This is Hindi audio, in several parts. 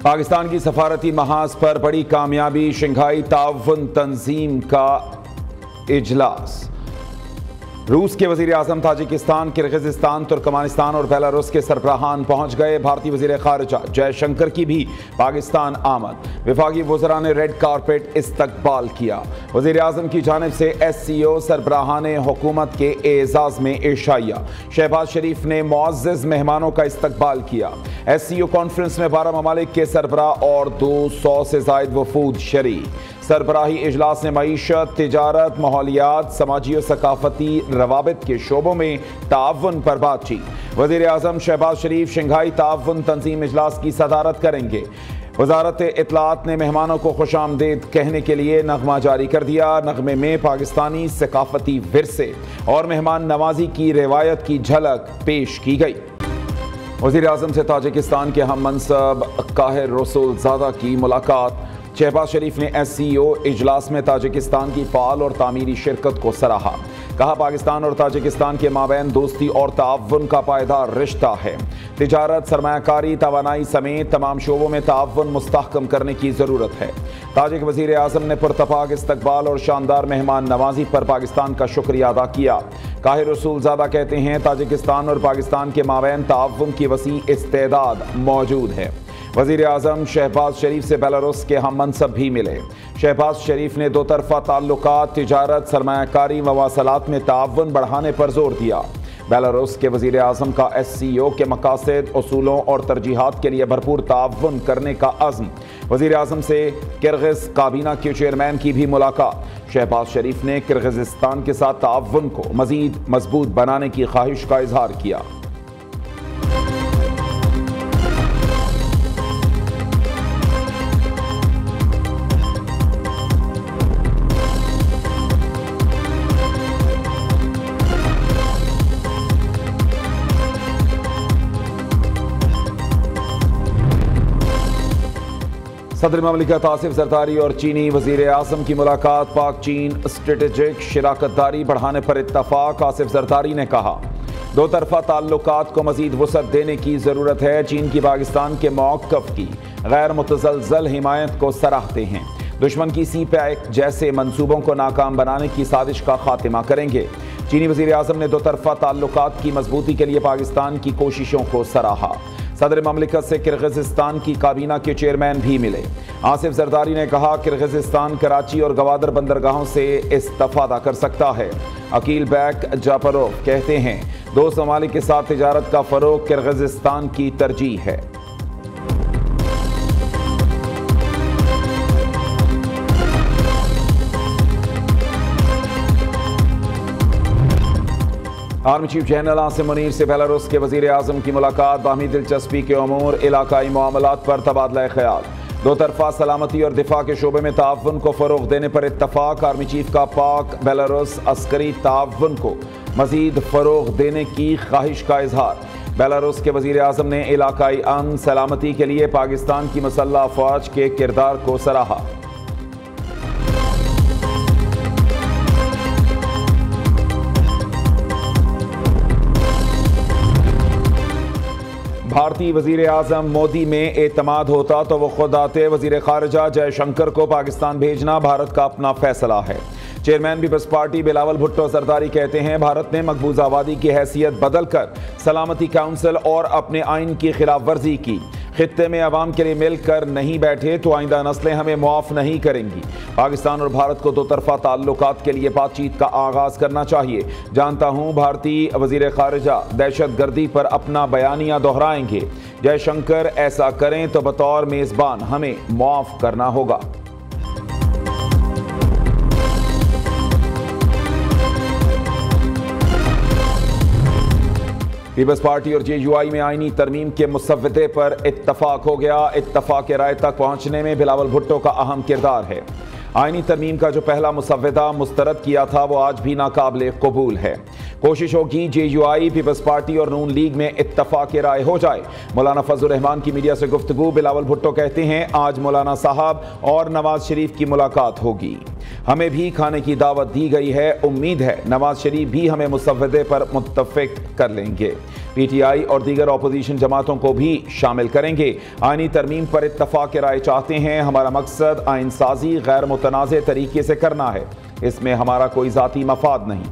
पाकिस्तान की सफारती महाज पर बड़ी कामयाबी, शंघाई ताउन तंजीम का इजलास। रूस के वजीर आजम ताजिकिस्तान, किर्गिज़स्तान, तुर्कमानिस्तान और बेलारूस के सरबराहान पहुंच गए। भारतीय वजीर खारिजा जयशंकर की भी पाकिस्तान आमद। वफाकी वज़रा ने रेड कारपेट इस्तकबाल किया। वजीर आजम की जानिब से SCO सरबराहान हुकूमत के एजाज़ में एशाइया। शहबाज शरीफ ने मुअज़्ज़ज़ मेहमानों का इस्तकबाल किया। SCO कॉन्फ्रेंस में 12 ममालिक के सरबराह और 200 से ज़ायद वफूद शरीक। सरबराही इजलास ने मईशत, तिजारत, माहौलियात, समाजी और सकाफती रवाबित के शोबों में ताउन पर बातचीत। वज़ीर आज़म शहबाज शरीफ शंघाई ताउन तंजीम इजलास की सदारत करेंगे। वजारत इत्तलात ने मेहमानों को खुशामदीद कहने के लिए नगमा जारी कर दिया। नगमे में पाकिस्तानी सकाफती विरसे और मेहमान नवाजी की रिवायत की झलक पेश की गई। वज़ीर आज़म से ताजिकिस्तान के हम मनसब काहिर रसूलज़ादा की मुलाकात। शहबाज शरीफ ने SCO इजलास में ताजिकिस्तान की फ़ाल और तामीरी शिरकत को सराहा। कहा, पाकिस्तान और ताजिकिस्तान के माबैन दोस्ती और ताउन का पायदार रिश्ता है। तिजारत, सरमायाकारी, तवानाई समेत तमाम शोबों में ताउन मुस्तहकम करने की ज़रूरत है। ताजिक वज़ीर आज़म ने पुरतपाक इस्तकबाल और शानदार मेहमान नवाजी पर पाकिस्तान का शुक्रिया अदा किया। काहिर रसूलज़ादा कहते हैं, ताजिकिस्तान और पाकिस्तान के माबैन ताउन की वसी इस्तेदाद मौजूद है। वज़ीर आज़म शहबाज शरीफ से बेलारूस के हम मनसब भी मिले। शहबाज शरीफ ने दो तरफ़ा ताल्लुकात, तिजारत, सरमायाकारी, मवासलात में ताउन बढ़ाने पर जोर दिया। बेलारूस के वज़ीर आज़म का SCO के मकासद, उसूलों और तरजीहात के लिए भरपूर ताउन करने का अज़्म। वज़ीर आज़म से किर्गिज़ काबीना के चेयरमैन की भी मुलाकात। शहबाज शरीफ ने किर्गिज़स्तान के साथ ताउन को मज़ीद मजबूत बनाने की ख्वाहिश का इजहार किया। सदर ममलिकत आसिफ जरदारी और चीनी वज़ीर आज़म की मुलाकात। पाक चीन स्ट्रेटेजिक शराकतदारी बढ़ाने पर इत्तफाक। आसिफ जरदारी ने कहा, दो तरफ़ा ताल्लुकात को मज़ीद वसअत देने की ज़रूरत है। चीन की पाकिस्तान के मौक़िफ़ की गैर मुतज़लज़ल हिमायत को सराहते हैं। दुश्मन की CPEC जैसे मंसूबों को नाकाम बनाने की साजिश का खात्मा करेंगे। चीनी वज़ीर आज़म ने दो तरफ़ा ताल्लुकात की मजबूती के लिए पाकिस्तान की कोशिशों को सराहा। सदर ममलिकत से किर्गिज़स्तान की काबीना के चेयरमैन भी मिले। आसिफ जरदारी ने कहा, किर्गिज़स्तान कराची और गवादर बंदरगाहों से इस्तिफ़ादा कर सकता है। अकील बैक जापरोव कहते हैं, दो ममालिक के साथ तिजारत का फ़रोग़ किर्गिज़स्तान की तरजीह है। Army chief general Asim Munir से बेलारूस के वज़ीर आज़म की मुलाकात। बाहमी दिलचस्पी के अमूर, इलाकाई मामलात पर तबादला ख्याल। दो तरफ़ा सलामती और दिफा के शोबे में ताउन को फ़रोग़ देने पर इत्तफाक। आर्मी चीफ का पाक बेलारूस अस्करी ताउन को मज़ीद फ़रोग़ देने की ख्वाहिश का इजहार। बेलारूस के वज़ीर आज़म ने इलाकाई अमन सलामती के लिए पाकिस्तान की मुसल्लह अफ़वाज के किरदार को सराहा। भारतीय वज़ीर आज़म मोदी में एतमाद होता तो वो खुद आते। वज़ीर खारिजा जयशंकर को पाकिस्तान भेजना भारत का अपना फैसला है। Chairman Peoples Party Bilawal Bhutto Zardari कहते हैं, भारत ने मकबूज आबादी की हैसियत बदलकर सलामती काउंसिल और अपने आइन की खिलाफ वर्जी की। खित्ते में अवाम के लिए मिलकर नहीं बैठे तो आइंदा नस्लें हमें मुआफ नहीं करेंगी। पाकिस्तान और भारत को दो तरफ़ा ताल्लुकात के लिए बातचीत का आगाज़ करना चाहिए। जानता हूँ भारतीय वज़ीर खारिजा दहशत गर्दी पर अपना बयानिया दोहराएंगे। जयशंकर ऐसा करें तो बतौर मेज़बान हमें मुआफ करना होगा। पीपल्स पार्टी और JUI में आईनी तरमीम के मुसव्वदे पर इत्तफाक हो गया। इत्तफाक राय तक पहुंचने में बिलावल भुट्टो का अहम किरदार है। आईनी तरमीम का जो पहला मुसव्वदा मुस्तरद किया था वो आज भी नाकाबिल कबूल है। कोशिश होगी JUI, पीपल्स पार्टी और नून लीग में इत्तफाक राय हो जाए। मौलाना फजल रहमान की मीडिया से गुफ्तगू। बिलावल भुट्टो कहते हैं, आज मौलाना साहब और नवाज शरीफ की मुलाकात होगी। हमें भी खाने की दावत दी गई है। उम्मीद है नवाज शरीफ भी हमें मुसव्वदे पर मुत्तफिक कर लेंगे। PTI और दीगर अपोजिशन जमातों को भी शामिल करेंगे। आईनी तरमीम पर इत्तफाक राय चाहते हैं। हमारा मकसद आइन साजी गैर मुतनाज़ तरीके से करना है, इसमें हमारा कोई ज़ाती मफाद नहीं।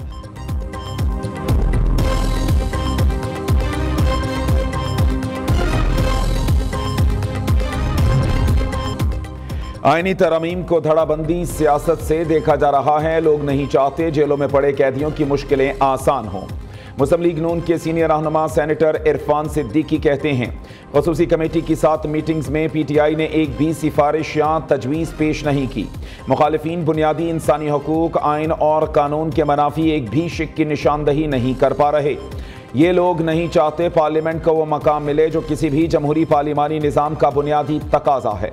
आईनी तरमीम को धड़ाबंदी सियासत से देखा जा रहा है। लोग नहीं चाहते जेलों में पड़े कैदियों की मुश्किलें आसान हों। मुस्लिम लीग नून के सीनियर रहनुमा सेनेटर इरफान सिद्दीकी कहते हैं, ख़ुसूसी कमेटी की 7 मीटिंग्स में PTI ने एक भी सिफारिश या तजवीज़ पेश नहीं की। मुखालिफिन बुनियादी इंसानी हकूक, आइन और कानून के मनाफी एक भी शिक की निशानदही नहीं कर पा रहे। ये लोग नहीं चाहते पार्लियामेंट को वो मकाम मिले जो किसी भी जमहूरी पार्लिमानी निज़ाम का बुनियादी तकाजा है।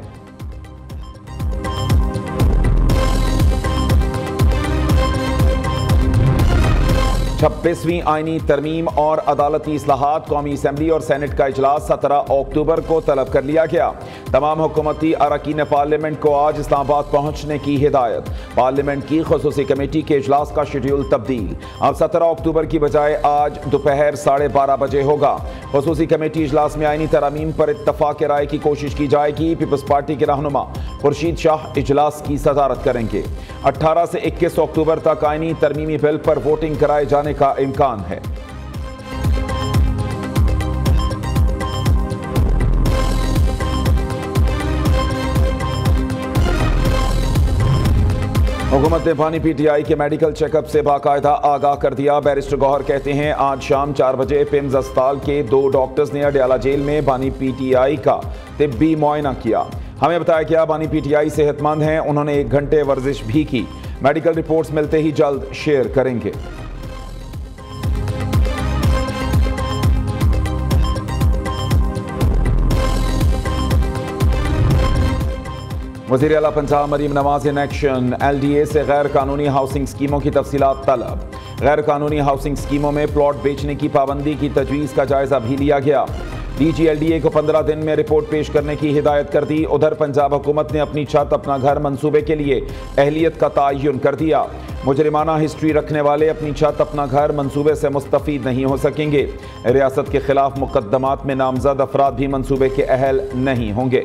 26वीं आईनी तरमीम और अदालती इस्लाहात कौमी असम्बली और सेनेट का इजलास 17 अक्टूबर को तलब कर लिया गया। तमाम हुकूमती अरकान पार्लियामेंट को आज इस्लामाबाद पहुंचने की हिदायत। पार्लियामेंट की ख़ुसूसी कमेटी के इजलास का शेड्यूल तब्दील अब 17 अक्टूबर की बजाय आज दोपहर 12:30 बजे होगा। ख़ुसूसी कमेटी इजलास में आईनी तरमीम पर इत्तफाक राय की कोशिश की जाएगी। पीपल्स पार्टी के रहनुमा खुर्शीद शाह इजलास की सदारत करेंगे। 18 से 21 अक्टूबर तक आईनी तरमीमी बिल पर वोटिंग कराए जाने का इम्कान है। हुकूमत ने भानी PTI के मेडिकल चेकअप से बाकायदा आगाह कर दिया। बैरिस्टर गौहर कहते हैं, आज शाम 4 बजे पिम्स अस्पताल के 2 डॉक्टर्स ने अडयाला जेल में भानी PTI का तिब्बी मुआयना किया। हमें बताया गया भानी PTI सेहतमंद हैं। उन्होंने 1 घंटे वर्जिश भी की। मेडिकल रिपोर्ट्स मिलते ही जल्द शेयर करेंगे। वज़ीर आला Punjab Maryam Nawaz in action. LDA से गैर कानूनी हाउसिंग स्कीमों की तफसीलात तलब। गैर कानूनी हाउसिंग स्कीमों में प्लॉट बेचने की पाबंदी की तजवीज़ का जायजा भी लिया गया। DG LDA को 15 दिन में रिपोर्ट पेश करने की हिदायत कर दी। उधर पंजाब हुकूमत ने अपनी छत अपना घर मंसूबे के लिए अहलियत का तयन कर दिया। मुजरिमाना हिस्ट्री रखने वाले अपनी छत अपना घर मंसूबे से मुस्तफीद नहीं हो सकेंगे। रियासत के खिलाफ मुकदमात में नामजद अफराद भी मंसूबे के अहल नहीं होंगे।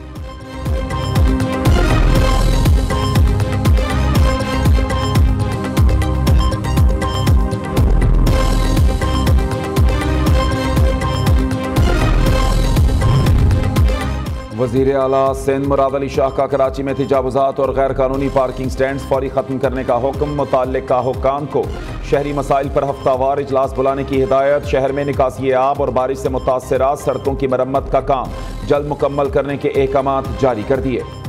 वज़ीर आला सिंध मुराद अली शाह का कराची में तजावुज़ात और गैर कानूनी पार्किंग स्टैंड फौरी ख़त्म करने का हुक्म। मुताल्लिका हुक्काम को शहरी मसाइल पर हफ्तावार इजलास बुलाने की हिदायत। शहर में निकासी आब और बारिश से मुतासरा सड़कों की मरम्मत का काम जल्द मुकम्मल करने के अहकामात जारी कर दिए।